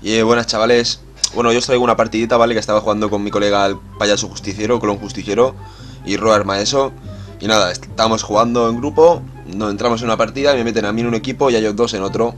Buenas chavales. Bueno, yo os traigo una partidita, ¿vale? Que estaba jugando con mi colega el payaso justiciero, clon justiciero y Roar Maeso. Y nada, estábamos jugando en grupo, nos entramos en una partida y me meten a mí en un equipo y a ellos dos en otro.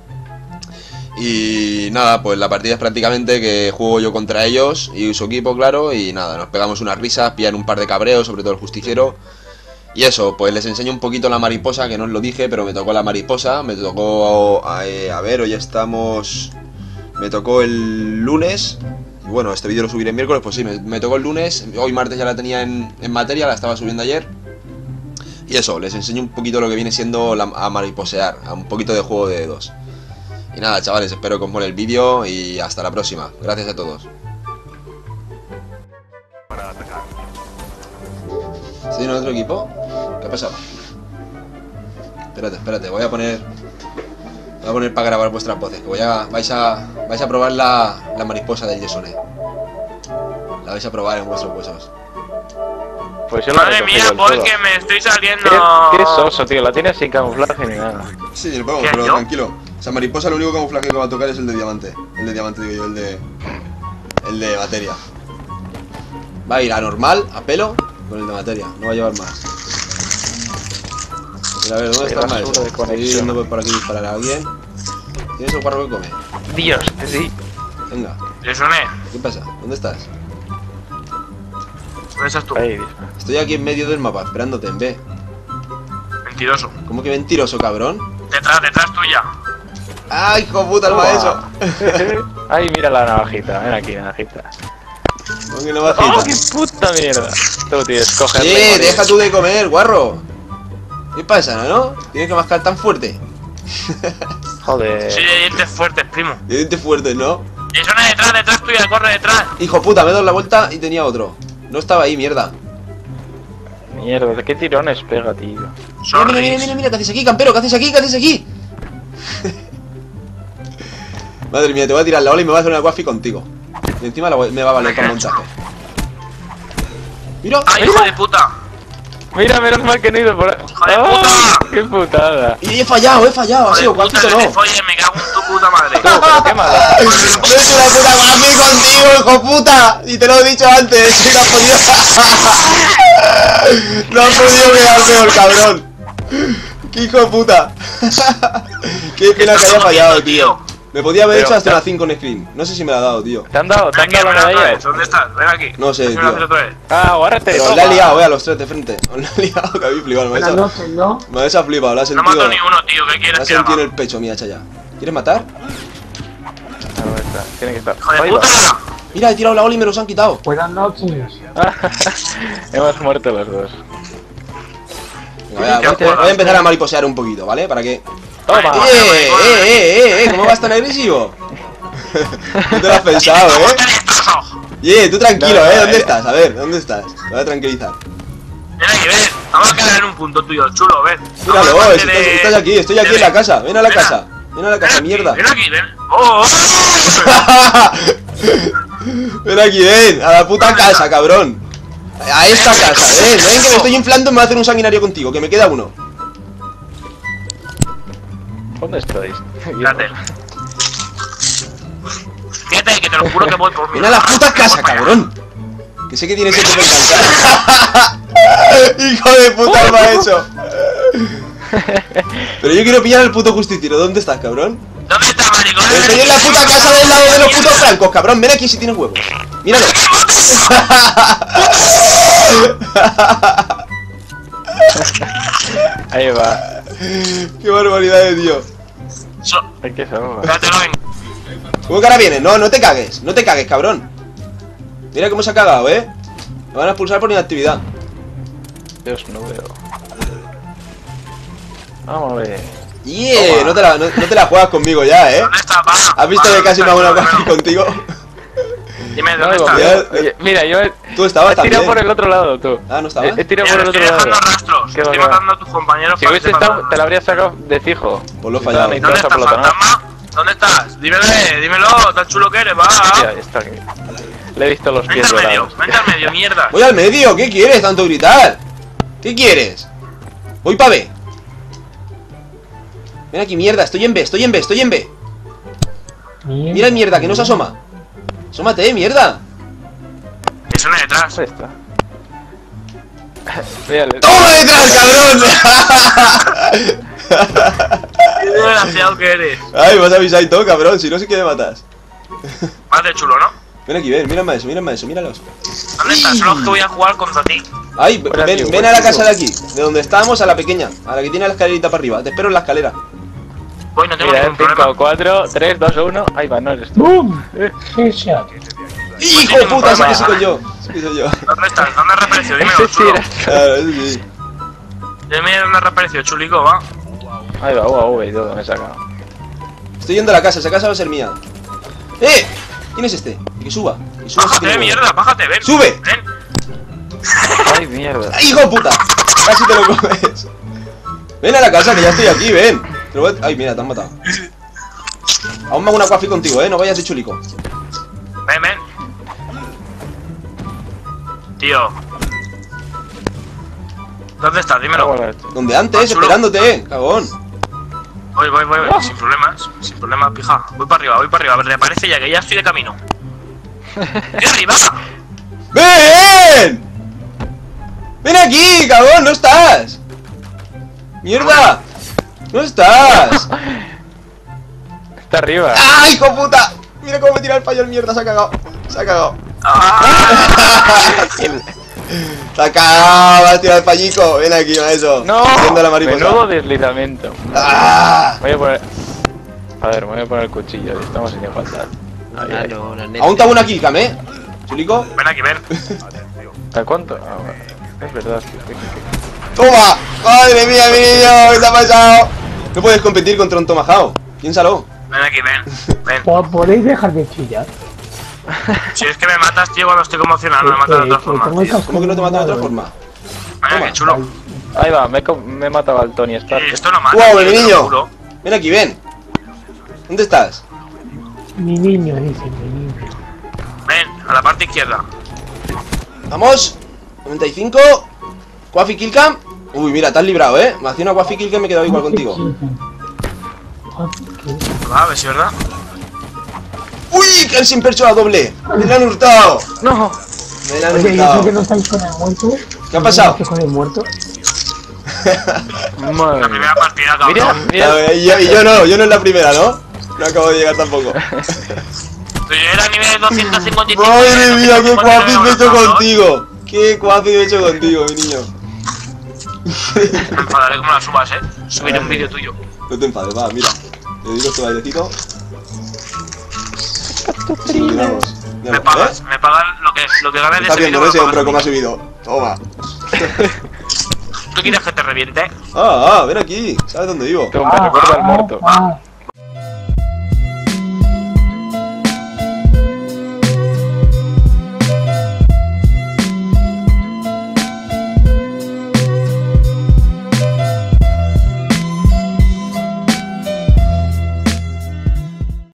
Y nada, pues la partida es prácticamente que juego yo contra ellos y su equipo, claro. Y nada, nos pegamos unas risas, pillan un par de cabreos, sobre todo el justiciero. Y eso, pues les enseño un poquito la mariposa, que no os lo dije, pero me tocó la mariposa. Me tocó, a ver, hoy estamos... Me tocó el lunes. Y bueno, este vídeo lo subiré el miércoles, pues sí, me tocó el lunes. Hoy martes ya la tenía en materia, la estaba subiendo ayer. Y eso, les enseño un poquito lo que viene siendo a mariposear, a un poquito de juego de dedos. Y nada, chavales, espero que os mole el vídeo y hasta la próxima. Gracias a todos. ¿Estoy en otro equipo? ¿Qué ha pasado? Espérate, voy a poner para grabar vuestras voces, que vais a probar la mariposa del Yesone. La vais a probar en vuestros huesos. Pues yo madre mía, porque me estoy saliendo. ¿Qué soso, tío? La tienes sin camuflaje ni nada. Sí, lo pongo, pero tranquilo. O sea, mariposa, lo único camuflaje que va a tocar es el de diamante. El de diamante, digo yo, el de materia. Va a ir a normal, a pelo, con el de materia. No va a llevar más. Mira, a ver, ¿dónde está el maestro? Estoy yendo por aquí a disparar a alguien. ¿Tienes el guarro que come? Dios, que sí. Venga. Yesone, ¿Qué pasa? ¿Dónde estás? ¿dónde estás tú? Ahí, Estoy aquí en medio del mapa, esperándote en B. Mentiroso. ¿Cómo que mentiroso, cabrón? Detrás tuya. ¡Ay, hijo puta, el maeso! Ay, mira la navajita, ven aquí, navajita. ¿Cómo que no va a ¡Oh, qué puta mierda! Tú tienes, cogerla. ¡Sí, deja tú de comer, guarro! ¿Qué pasa, no? Tienes que mascar tan fuerte. Joder. Sí, de dientes fuertes, primo. De dientes fuertes, ¿no? Yesone, detrás tuya, corre detrás. Hijo puta, me he dado la vuelta y tenía otro. No estaba ahí, mierda. Mierda, ¿de qué tirones pega, tío? Mira, ¿qué haces aquí, campero? ¿Qué haces aquí? ¿Qué haces aquí? Madre mía, te voy a tirar la ola y me voy a hacer una coffee contigo. Y encima me va a valer para el montaje. ¡Mira! ¡Ay, hijo de puta! Mira, menos mal que no he ido por ahí. ¡Hijo de puta! ¡Qué putada! Y he fallado, ha sido cuartito no. Oye, me cago en tu puta madre. Pero qué mala. ¡No he hecho una puta coffee contigo, hijo puta! Y te lo he dicho antes, y no has podido... No has podido quedar peor, cabrón. ¡Qué hijo de puta! Qué pena que haya fallado, tío. Me podía haber hecho hasta una 5 en screen. No sé si me la ha dado, tío. ¿Te han dado la medalla? ¿Dónde estás? Ven aquí. No sé, tío. Ah, agárrate. Pero la he liado, a los tres de frente. Os la he liado, que habéis flipado. Me habéis flipado, la he No sentido. mato ni uno, tío. ¿Qué La quieres he que haga? sentido en el pecho, mi hacha ya. ¿Quieres matar? No, está. Tiene que estar. ¡Hijo de Ahí va. puta! Mira, he tirado la ola y me los han quitado. Buenas noches. Hemos muerto los dos. Venga, voy a empezar a mariposear un poquito, ¿vale? Para que... Toma. ¿Cómo vas tan agresivo? No te lo has pensado, tú tranquilo, ¿dónde estás? A ver, ¿dónde estás? Te voy a tranquilizar. Ven aquí, ven. Vamos a quedar en un punto tuyo, chulo, ven. Míralo, estás aquí, estoy aquí en la casa. Ven a la casa. Ven a la casa, mierda. Ven aquí, ven. ¡Oh! Ven aquí, ven. A la puta casa, cabrón. A esta casa, ven que me estoy inflando y me voy a hacer un sanguinario contigo, que me queda uno. ¿Dónde estáis? Fíjate. Fíjate, que te lo juro que voy por mi... Ven a la puta casa, cabrón. Que sé que tienes que te encanta. Hijo de puta, el maeso. Pero yo quiero pillar al puto justiciero. ¿Dónde estás, cabrón? ¿Dónde está, maricón? Estoy en la puta casa del lado de los putos francos, cabrón. Ven aquí si tienes huevos. Míralo. Ahí va. Qué barbaridad de tío. Hay que saber. Espérate, no vengo. ¿Cómo que ahora viene? No te cagues, cabrón. Mira cómo se ha cagado, Me van a expulsar por inactividad. Dios, no veo. Vamos a ver. Yeah, no te la juegas conmigo ya, ¿Dónde está, pa? ¿Has visto que casi me hago una cosa contigo? Dime, No, ¿dónde está? oye, mira, yo Tú estabas he tirado también. por el otro lado, tú. Ah, ¿no estabas? He tirado Mira, por el otro estoy lado. dejando rastros. Qué Estoy bacán. matando a tus compañeros. Si para hubiese que sepan estado, dónde. te la habría sacado de fijo. Pues lo he fallado. ¿Dónde estás, fantasma? ¿Dónde estás? Dímelo, tan chulo que eres, va. Ya, está aquí. Le he visto los Vente pies al medio, dorados. vente al medio, mierda. Voy al medio, ¿qué quieres tanto gritar? ¿Qué quieres? Voy pa' B. Ven aquí, mierda, estoy en B. Mira, mierda, que no se asoma. Asómate, mierda. Eso no es detrás. ¿Dónde está? Mírale. ¡Toma detrás, cabrón! Qué desgraciado que eres. Ay, vas a avisar y todo, cabrón. Si no, sí que me matas. Más de chulo, ¿no? Ven aquí, ven, mírame eso, míralos. ¿Dónde estás? Solo es que voy a jugar contra ti. Ay, Buena, tío, ven buen a la chico. casa de aquí, de donde estábamos, a la pequeña, a la que tiene la escalerita para arriba. Te espero en la escalera. Voy, no tengo Mira, ningún 5, problema. 4, 3, 2, 1. Ahí va, no eres tú. ¡Bum! Headshot. ¡Hijo de puta! Sí que soy yo. Sí que soy yo. ¿Dónde estás? ¿Dónde has reaparecido? Dímelo, Ese sí chulo. eras tú. Claro, eso sí. Dime dónde has reaparecido, chulico, va. Ahí va, UAV y todo, me he sacado. Estoy yendo a la casa, esa casa va a ser mía. ¡Eh! ¿Quién es este? Que suba. Que suba. Bájate, mierda, bájate, ven. ¡Sube! Ven. Ay, mierda. ¡Ay, hijo de puta! Casi te lo comes. Ven a la casa, que ya estoy aquí, ven. Te lo voy a- Ay, mira, te han matado. Aún me hago una coffee contigo, no vayas de chulico. Ven, ven. Tío. ¿Dónde estás? Dímelo. Donde antes, chulo. esperándote, cagón. Voy, sin problemas, pija. Voy para arriba, reaparece ya, que ya estoy de camino. ¡Estoy arriba! ¡Ven! ¡Ven aquí, cagón! ¡No estás! ¡Mierda! ¡No estás! Está arriba. ¡Ah, hijo de puta! Mira cómo me tira el fallo el mierda, se ha cagado. Se ha cagado. ¡Ah! Se ha cagado, vas a tirar el fallico. Ven aquí, a eso. No. Viendo la mariposa. Menudo deslizamiento. ¡Ah! Voy a poner. A ver, me voy a poner el cuchillo. Estamos sin igualdad. Ahí, ahí. Aún te hago una killcam, Chulico. Ven aquí, ven. ¿A cuánto? Ah, bueno. Es verdad. ¡Toma! ¡Madre mía, mi niño! ¿Qué te ha pasado? No puedes competir contra un Tomahawk. Piénsalo. Ven aquí, ven. Ven. ¿Podéis dejar de chillar? Si es que me matas, tío, cuando estoy conmocionado, me matas de otra forma. tengo el Tío. casco ¿Cómo que no te matan de otra blindado, forma? Mira, Toma. qué chulo. Ahí va, me he matado al Tony Stark. Esto no mata, ¡Wow, tío, mi te lo niño! juro. Ven aquí, ven. ¿Dónde estás? Mi niño, dice mi niño. Ven, a la parte izquierda. Vamos. 95. Coffee killcam. Uy, mira, te has librado, Me hacía una coffee killcam y me he quedado igual contigo. Va, a ver si es verdad. ¡Uy! Que han sin percho a doble. Me la han hurtado. No. Me la han Oye, ¿y eso hurtado. que no estáis con el muerto? ¿Qué ha pasado? ¿No estáis con el muerto? La Madre. primera partida, Mira, cabrón. mira. Y yo no en la primera, ¿no? No acabo de llegar tampoco. Tú eras nivel 255. Madre mía, qué coffee me he hecho cabrón. contigo. Qué coffee me he hecho contigo, mi niño. Me enfadaré como la subas, Subiré un vídeo tuyo. No te enfades, va, mira. Te digo este bailecito. Solucionamos. Ya Me no, pagas lo que ganes de Estás ese viendo, vídeo. ¿no? Ese me lo hombro pagas cómo ha a mí. subido. Toma. ¿Tú quieres que te reviente? Ven aquí. ¿Sabes dónde vivo? Me recuerda al muerto. Ah,